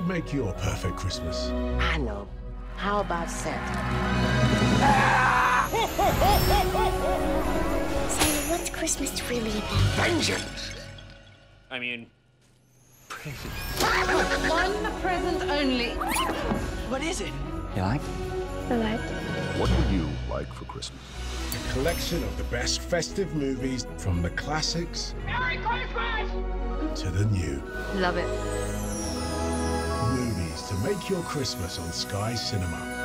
would make your perfect Christmas? I know. How about Santa? So what's Christmas really about? Vengeance! I mean, present. One present only. What is it? You like? I like. What would you like for Christmas? A collection of the best festive movies from the classics Merry Christmas! to the new. Love it. Movies to make your Christmas on Sky Cinema.